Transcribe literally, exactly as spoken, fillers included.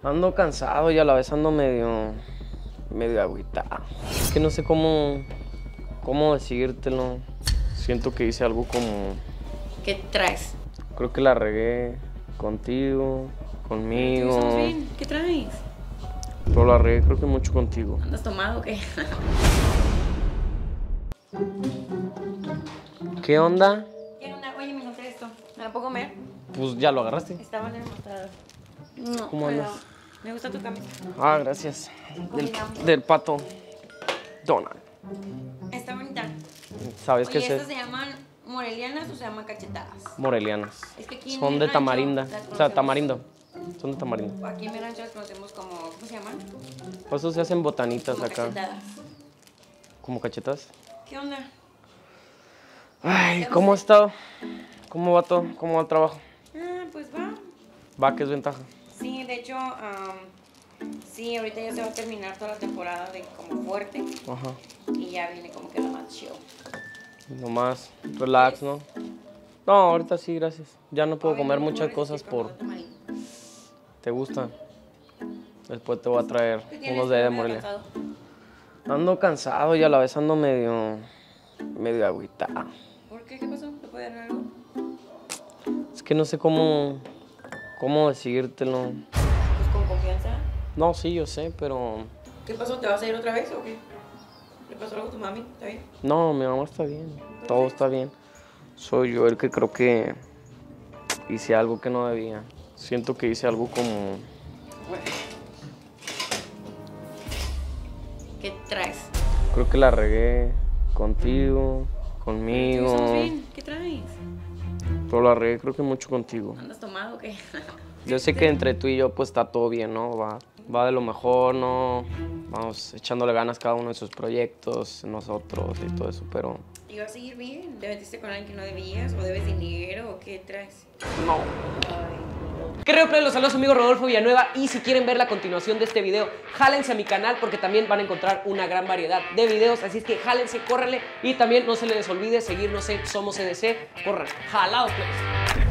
Ando cansado y a la vez ando medio, medio agüitado. Es que no sé cómo, cómo decírtelo. Siento que hice algo como... ¿Qué traes? Creo que la regué contigo, conmigo. ¿Estamos bien? ¿Qué traes? Pero la regué creo que mucho contigo. ¿Andas tomado o qué? ¿Qué onda? ¿Qué onda? Oye, me encontré esto. ¿Me la puedo comer? Pues ya lo agarraste. Estaba en el mostrador. No, ¿Cómo andas? pero me gusta tu camisa. Ah, gracias. Del, Combinamos. del pato Donald. Está bonita. ¿Sabes qué Oye, es? ¿estas se llaman morelianas o se llaman cachetadas? Morelianas. Es que aquí en Son mi de rancho tamarinda. las O sea, conocemos- tamarindo. Son de tamarindo. Aquí en mi rancho las conocemos como... ¿Cómo se llaman? Por eso se hacen botanitas Como acá. cachetadas. ¿Como cachetas? ¿Qué onda? Ay, ¿cómo has estado? ¿Cómo va todo? ¿Cómo va el trabajo? Ah, pues va. Va, ¿qué es ventaja? Sí, de hecho, am, sí, ahorita ya se va a terminar toda la temporada de como fuerte Ajá. y ya viene como que lo más chill. Nomás, relax, ¿no? No, ahorita sí, gracias. Ya no puedo Obvio, comer no, muchas no, cosas sí, como por... tamarindo. ¿Te gusta? Después te voy a traer ¿Qué tienes? unos de, de ¿Medio Morelia. cansado? Ando cansado y a la vez ando medio... medio agüitado. ¿Por qué? ¿Qué pasó? ¿Te puede dar algo? Es que no sé cómo... cómo decírtelo. Pues con confianza. No, sí, yo sé, pero... ¿Qué pasó? ¿Te vas a ir otra vez o qué? ¿Le pasó algo a tu mami? ¿Está bien? No, mi mamá está bien. Todo está bien. Soy yo el que creo que hice algo que no debía. Siento que hice algo como... Bueno. ¿Qué traes? Creo que la regué contigo, conmigo. ¿Estamos bien? ¿Qué traes? Pero la regué creo que mucho contigo. ¿Andas tomado o qué? Yo sé que entre tú y yo pues está todo bien, ¿no? Va, va de lo mejor, ¿no? Vamos echándole ganas cada uno de sus proyectos, nosotros y todo eso, pero... ¿Y va a seguir bien? ¿Te metiste con alguien que no debías? ¿O debes dinero? ¿O qué traes? No. Ay, ¿Qué rollo, plebe? Los saludos su amigo Rodolfo Villanueva y si quieren ver la continuación de este video, jálense a mi canal porque también van a encontrar una gran variedad de videos, así es que jálense, córrenle y también no se les olvide seguirnos en Somos C D C, corran, jalados, plebes.